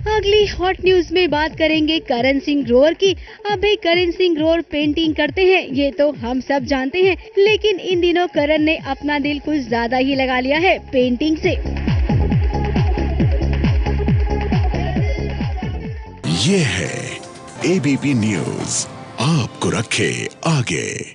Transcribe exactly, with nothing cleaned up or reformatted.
अगली hot news में बात करेंगे करण सिंह ग्रोवर की। अब भाई करण सिंह ग्रोवर पेंटिंग करते हैं, ये तो हम सब जानते हैं, लेकिन इन दिनों करण ने अपना दिल कुछ ज्यादा ही लगा लिया है पेंटिंग से। ये है एबीपी न्यूज, आपको रखे आगे।